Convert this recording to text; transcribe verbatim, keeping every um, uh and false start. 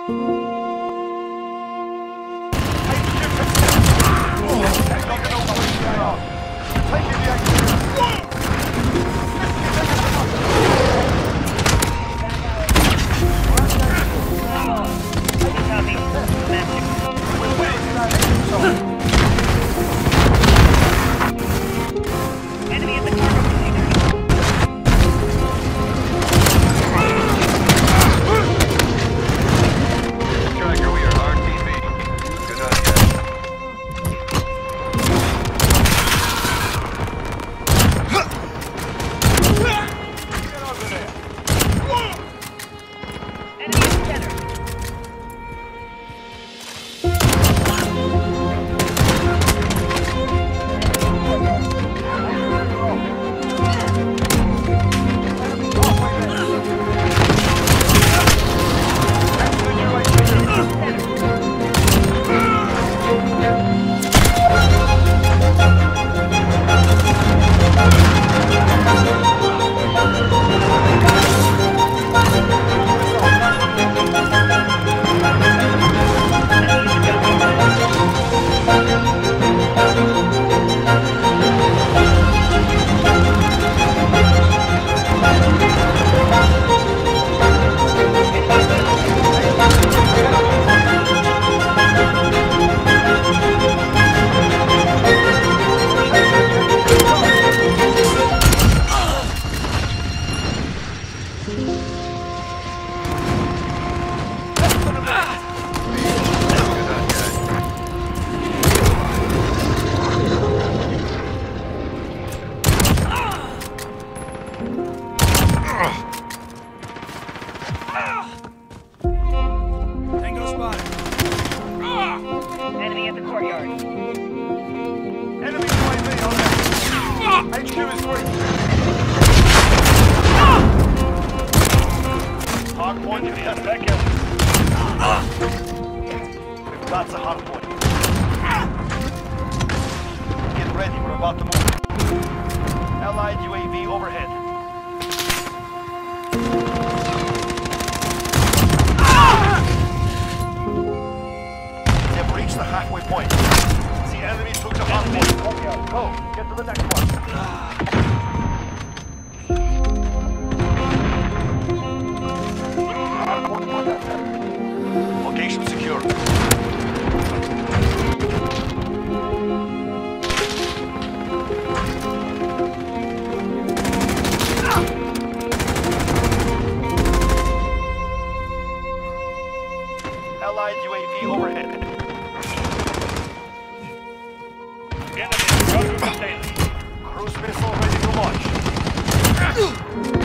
Enemy at the courtyard. Enemy U A V on there. H Q is reached. Hard point to the second. That's a hard point. Get ready, we're about to move. Allied U A V overhead. They've reached the halfway point. The enemy took the hard point. Go, get to the next one. Location secure. Allied U A V overhead. Enemy, go to the Cruise missile ready to launch.